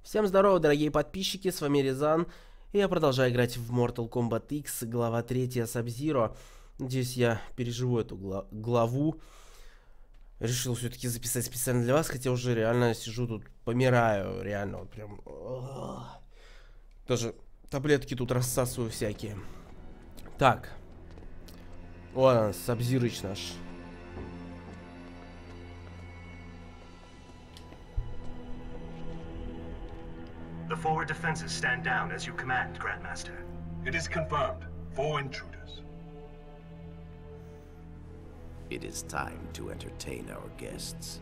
Всем здорово, дорогие подписчики, с вами Резан, и я продолжаю играть в Mortal Kombat X, глава 3 Sub-Zero. Надеюсь, я переживу эту главу. Решил все-таки записать специально для вас, хотя уже реально сижу тут, помираю, реально, вот прям... Даже таблетки тут рассасываю всякие. Так. Вот он, Sub-Zero наш. The forward defenses stand down as you command, Grandmaster. It is confirmed. 4 intruders. It is time to entertain our guests.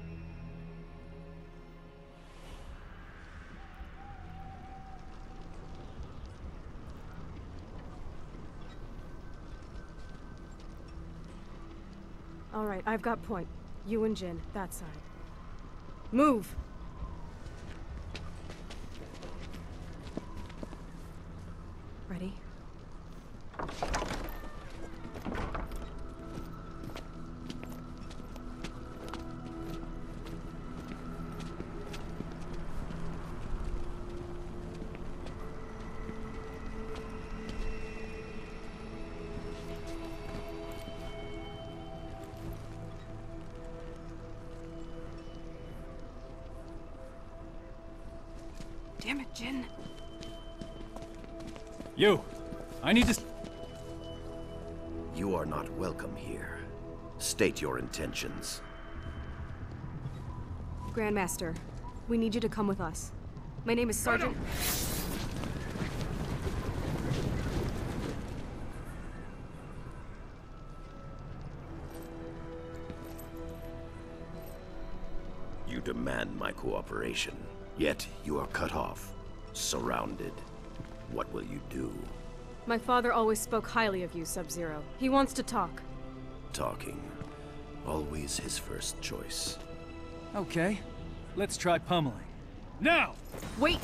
All right, I've got point. You and Jin, that side. Move! Ready? Damn it, Jin. You! I need to... You are not welcome here. State your intentions. Grandmaster, we need you to come with us. My name is Sergeant... You demand my cooperation, yet you are cut off, surrounded. What will you do? My father always spoke highly of you, Sub-Zero. He wants to talk. Talking. Always his first choice. Okay. Let's try pummeling. Now! Wait!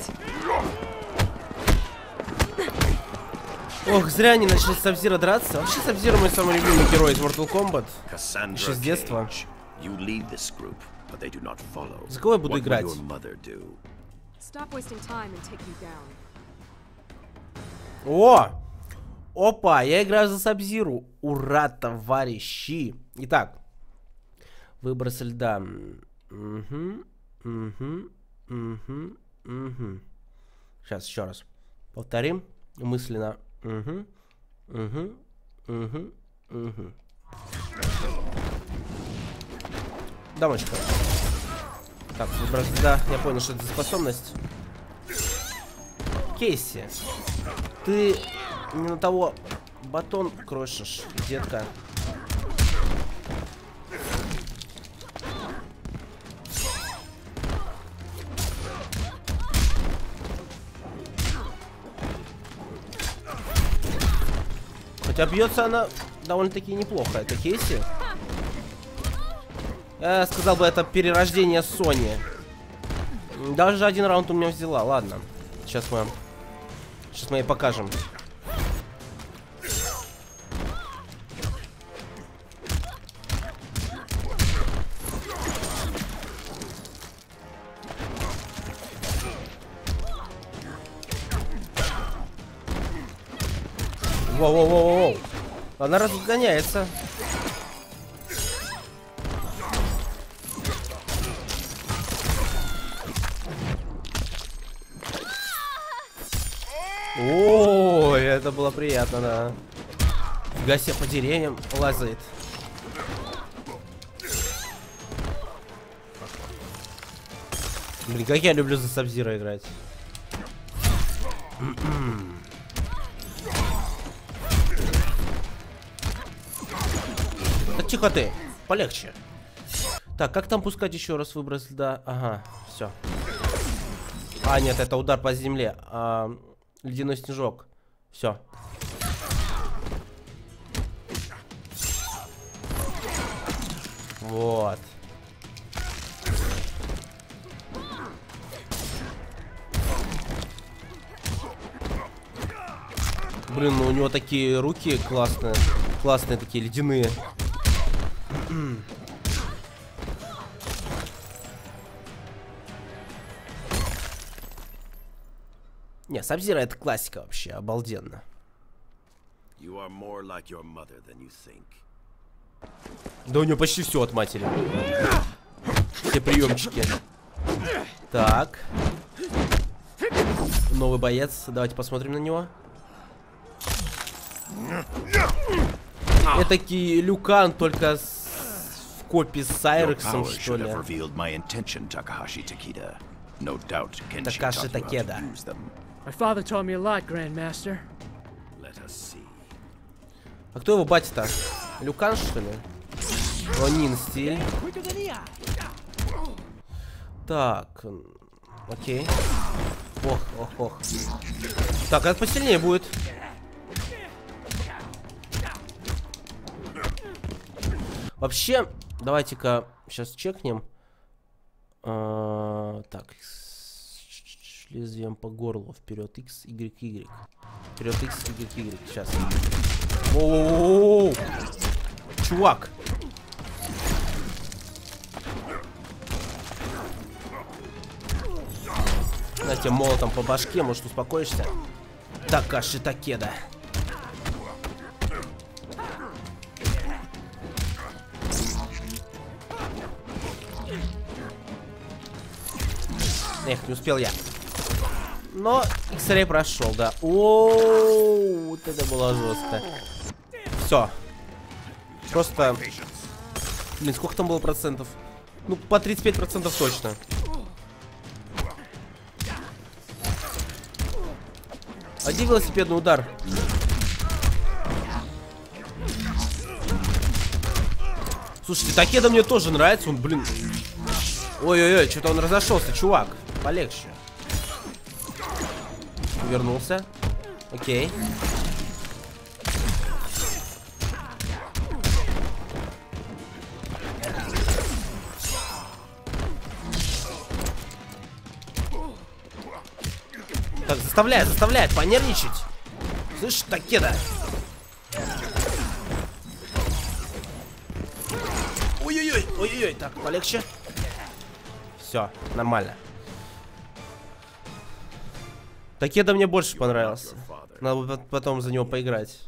Ох, зря они начали с Sub-Zero драться. Вообще Sub-Zero мой самый любимый герой из Mortal Kombat. Еще с детства. You lead this group, but they do not follow. За кого я буду играть? What will your mother do? Stop wasting time and take you down. О! Опа, я играю за Sub-Zero. Ура, товарищи. Итак. Выброс льда. Сейчас еще раз. Повторим мысленно. Дамочка. Так, выброс льда. Я понял, что это за способность. Кейси. Ты не на того батон крошишь, детка. Хотя бьется она довольно-таки неплохо. Это Кейси. Я сказал бы, это перерождение Сони. Даже один раунд у меня взяла. Ладно. Сейчас мы ей покажем. Воу-воу-воу-воу. Она разгоняется. О, это было приятно, да. Фига себе, по деревьям лазает. Блин, как я люблю за Sub-Zero играть. Так, тихо ты, полегче. Так, как там пускать еще раз выброс льда? Ага, все. А, нет, это удар по земле. Ледяной снежок. Все. Вот. Блин, ну у него такие руки классные. Классные такие, ледяные. Не, Сабзиро это классика вообще, обалденно. You are more like your mother than you think. Да у него почти все от матери. Все приемчики. Так. Новый боец. Давайте посмотрим на него. Этакий Люкан, только в копии с Сайрексом, что ли. Такаши Такеда. My father taught me a lot, Grandmaster. А кто его батя-то? Люкан, что ли? Ронин стиль. Так. Окей. Ох, ох, ох. Так, это посильнее будет. Вообще, давайте-ка сейчас чекнем. Так. Лезвием по горлу. Вперед X, Y, Y. Вперед X, Y, Y. Сейчас. Оу! Чувак! На тебе молотом по башке, может, успокоишься? Такаши Такеда. Эх, не успел я. Но X-Ray прошел, да. Оу, вот это было жестко. Все. Просто... Блин, сколько там было процентов? Ну, по 35% точно. Один велосипедный удар. Слушайте, Такеда мне тоже нравится. Он, блин... Ой-ой-ой, что-то он разошелся, чувак. Полегче. Вернулся. Окей. Так, заставляет понервничать. Слышь, Такеда. Ой-ой-ой, ой-ой-ой. Так, полегче. Все, нормально. Такеда мне больше понравился. Надо потом за него поиграть.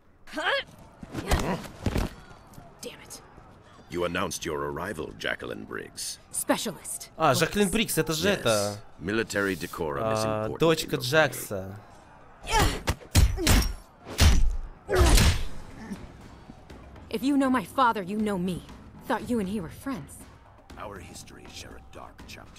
You announced your arrival, Jacqueline Briggs. Specialist. А, Жаклин Брикс, это же это... Military decorum is important. Дочка Джакса. If you know my father, you know me. Thought you and he were friends. Our histories share a dark chapter.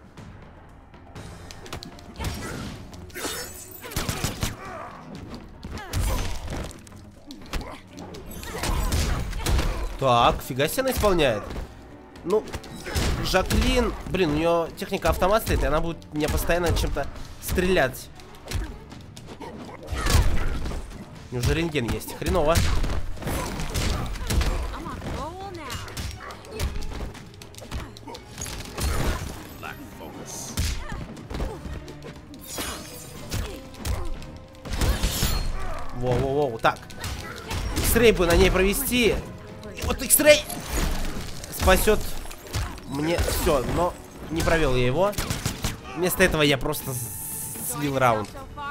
Так, фига себе она исполняет. Ну, Жаклин, блин, у нее техника автомат стоит, и она будет мне постоянно чем-то стрелять. У нее же рентген есть, хреново. Воу-воу-воу, так. X-Ray бы на ней провести. Вот X-Ray спасет мне все, но не провел я его. Вместо этого я просто слил раунд.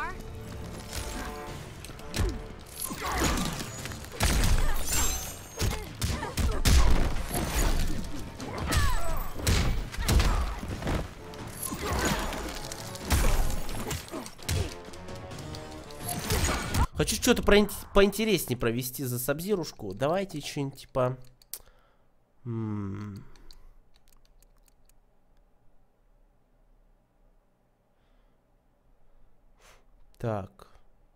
Хочу что-то поинтереснее провести за Сабзирушку. Давайте что-нибудь типа... Так.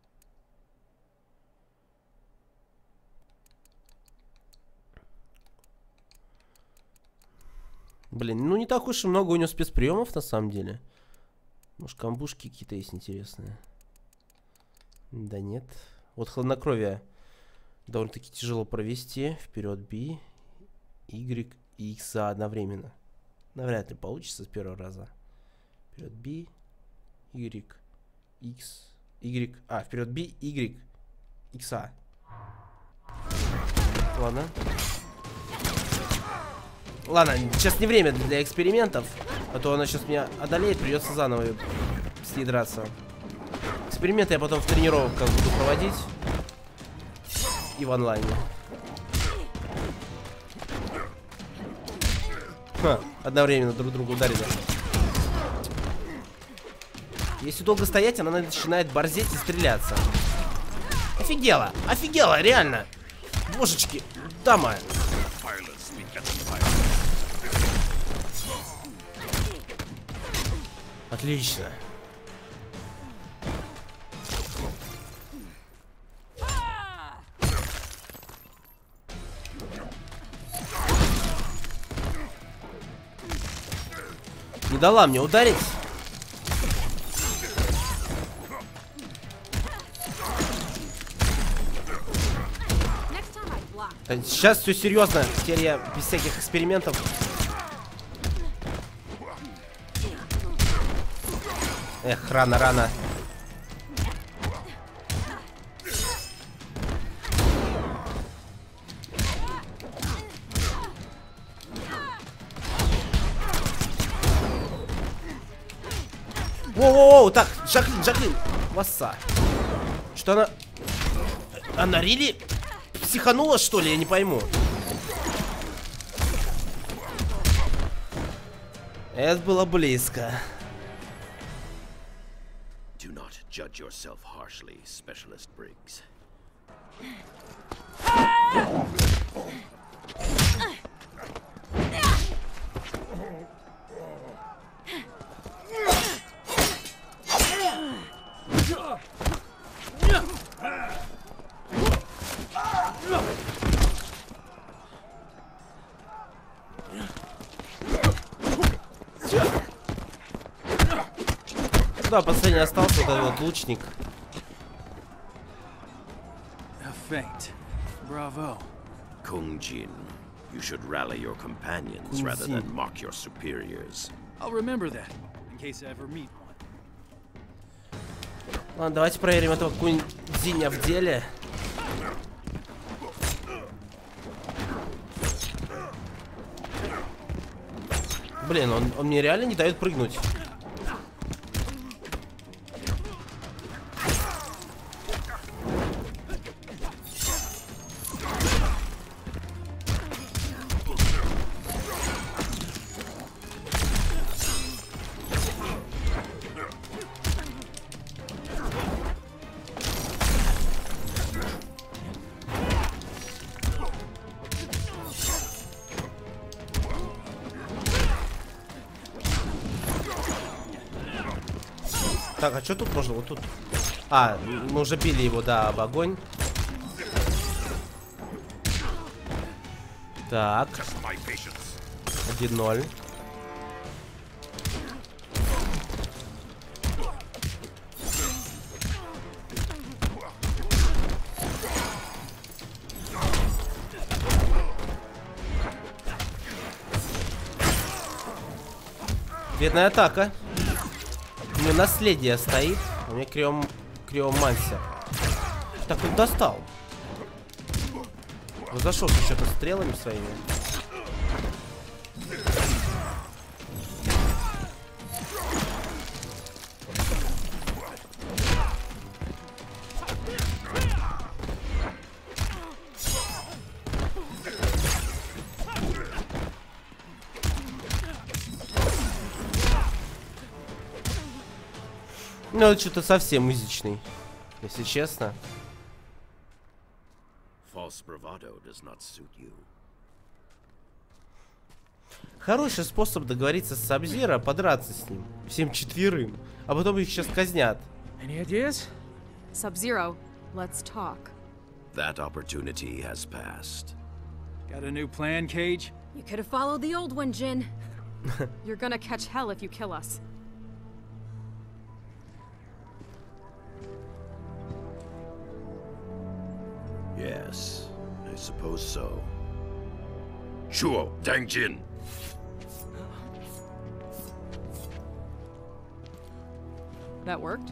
Блин, ну не так уж и много у него спецприемов на самом деле. Может, камбушки какие-то есть интересные. Да нет. Вот хладнокровие довольно-таки тяжело провести. Вперед B, Y и X одновременно. Навряд ли получится с первого раза. Вперед B, Y, X, Y. А, вперед B, Y, X. Ладно. Ладно, сейчас не время для экспериментов. А то она сейчас меня одолеет, придется заново с ней драться. Эксперименты я потом в тренировках буду проводить. И в онлайне. Ха, одновременно друг друга ударили. Если долго стоять, она начинает борзеть и стреляться. Офигела! Офигела, реально! Божечки, дама! Отлично. Не дала мне ударить. Сейчас все серьезно. Теперь я без всяких экспериментов. Эх, рано. Воу-воу-воу, так, Жаклин, васса. Что она рили психанула, что ли, я не пойму. Это было близко. Do not judge yourself harshly, Specialist Briggs. Да, последний остался вот этот вот лучник. A feint. Bravo. Kung Jin, you should rally your companions rather than mock your superiors. I'll remember that, in case I ever meet one. Ладно, давайте проверим этого Кунь-Дзиня в деле. Блин, он мне реально не дает прыгнуть. Так, а что тут можно? Вот тут. А, мы уже били его, да, об огонь. Так. 1-0. Бедная атака. У меня наследие стоит. У меня криомансер. Так, он достал. Вот зашел что-то стрелами своими. Ну, это что-то совсем изичный, если честно. False bravado does not suit you. Хороший способ договориться с Саб-Зиро, подраться с ним. Всем четверым. А потом их сейчас казнят. Any ideas? Sub-Zero, let's talk. That opportunity has passed. Got a new plan, Cage? You could have followed the old one, Jin. You're gonna catch hell if you kill us. Yes, I suppose so. Shuo Dangjin. That worked?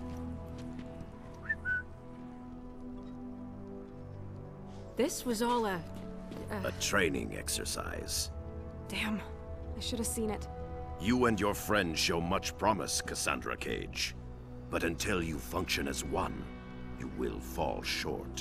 This was all a training exercise. Damn. I should have seen it. You and your friend show much promise, Cassandra Cage. But until you function as one, you will fall short.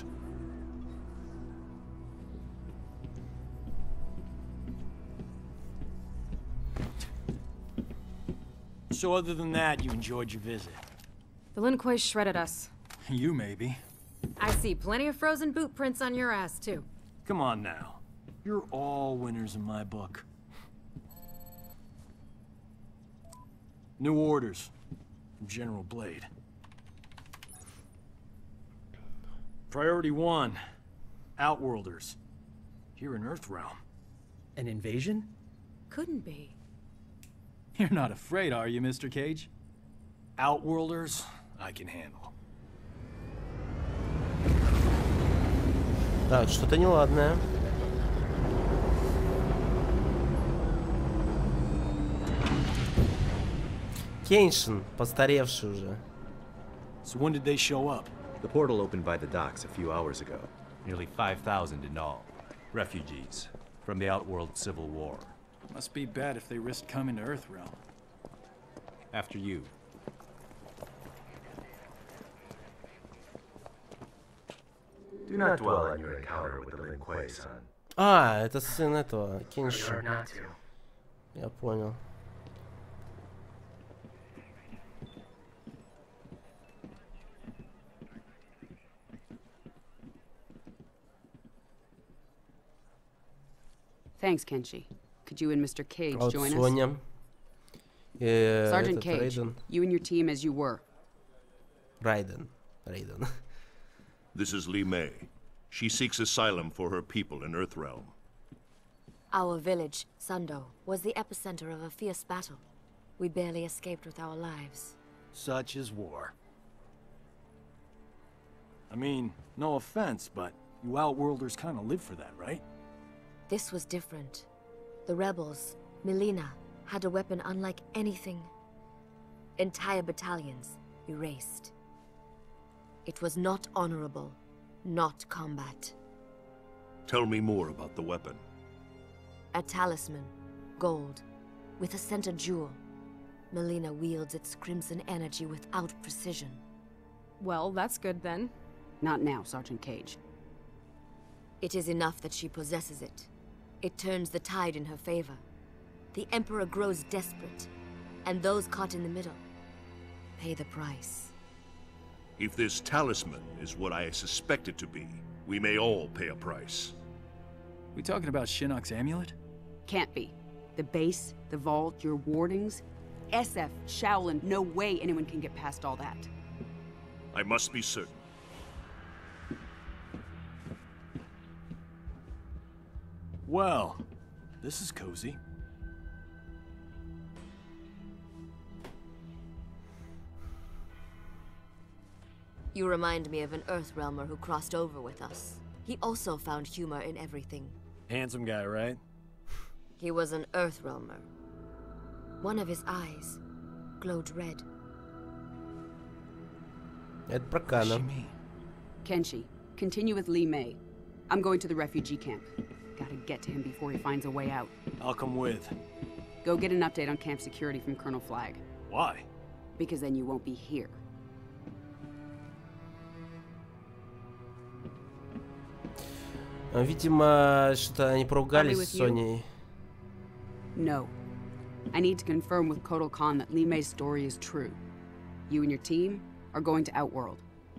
So other than that, you enjoyed your visit? The Lin Kuei shredded us. You maybe. I see plenty of frozen boot prints on your ass, too. Come on now. You're all winners in my book. New orders from General Blade. Priority 1. Outworlders. Here in Earthrealm. An invasion? Couldn't be. You're not afraid, are you, Mr. Cage? Outworlders, I can handle. Так, что-то неладное. Кейншин, постаревший уже. So when did they show up? The portal opened by the docks a few hours ago. Nearly 5,000 in all. Refugees from the Outworld Civil War. Must be bad if they risked coming to Earthrealm. After you. Do not dwell on your encounter with the Lin Kuei, son. А, это сын этого, Кейншин. Я понял. Thanks, Kenshi. Could you and Mr. Cage Вот join us? Соня. Sergeant Этот Cage, Рейден. you and your team as you were. Рейден. This is Li Mei. She seeks asylum for her people in Earthrealm. Our village, Sundo, was the epicenter of a fierce battle. We barely escaped with our lives. Such is war. I mean, no offense, but you Outworlders kind of live for that, right? This was different. The rebels, Melina, had a weapon unlike anything. Entire battalions erased. It was not honorable, not combat. Tell me more about the weapon. A talisman, gold, with a center jewel. Melina wields its crimson energy without precision. Well, that's good then. Not now, Sergeant Cage. It is enough that she possesses it. It turns the tide in her favor. The Emperor grows desperate, and those caught in the middle pay the price. If this talisman is what I suspect it to be, we may all pay a price. We talking about Shinnok's amulet? Can't be. The base, the vault, your wardings. SF, Shaolin, no way anyone can get past all that. I must be certain. Well, this is cozy. You remind me of an Earthrealmer who crossed over with us. He also found humor in everything. Handsome guy, right? He was an Earthrealmer. One of his eyes glowed red. Это про Кана. Kenshi, continue with Li Mei. I'm going to the refugee camp. Gotta get to him before he finds a way out. I'll come with. Go get an update on camp security from Colonel Flagg. Why? Because then you won't be here. Видимо, что-то они поругались с Соней. No. I need to confirm with Kotal Khan that Li Mei's story is true. You and your team are going to Outworld.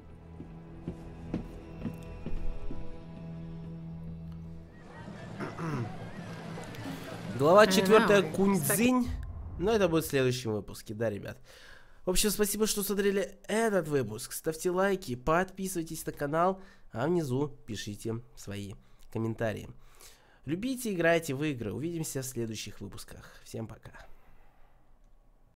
Глава 4 Куньцзинь. Но это будет в следующем выпуске, да, ребят. В общем, спасибо, что смотрели этот выпуск. Ставьте лайки, подписывайтесь на канал, а внизу пишите свои комментарии. Любите, играйте в игры. Увидимся в следующих выпусках. Всем пока.